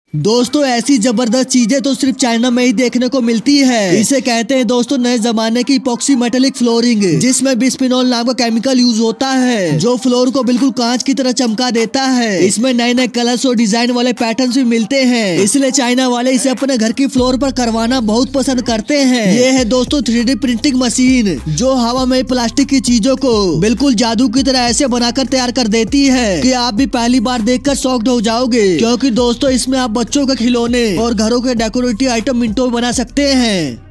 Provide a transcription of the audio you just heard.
दोस्तों ऐसी जबरदस्त चीजें तो सिर्फ चाइना में ही देखने को मिलती है। इसे कहते हैं दोस्तों नए जमाने की इपॉक्सी मेटेलिक फ्लोरिंग, जिसमें बिस्फिनोल नाम का केमिकल यूज होता है जो फ्लोर को बिल्कुल कांच की तरह चमका देता है। इसमें नए नए कलर्स और डिजाइन वाले पैटर्न्स भी मिलते हैं, इसलिए चाइना वाले इसे अपने घर की फ्लोर पर करवाना बहुत पसंद करते हैं। ये है दोस्तों 3D प्रिंटिंग मशीन, जो हवा में प्लास्टिक की चीजों को बिल्कुल जादू की तरह ऐसे बनाकर तैयार कर देती है कि आप भी पहली बार देखकर शॉक्ड हो जाओगे, क्योंकि दोस्तों इसमें आप बच्चों के खिलौने और घरों के डेकोरेटिव आइटम मिनटों में बना सकते हैं।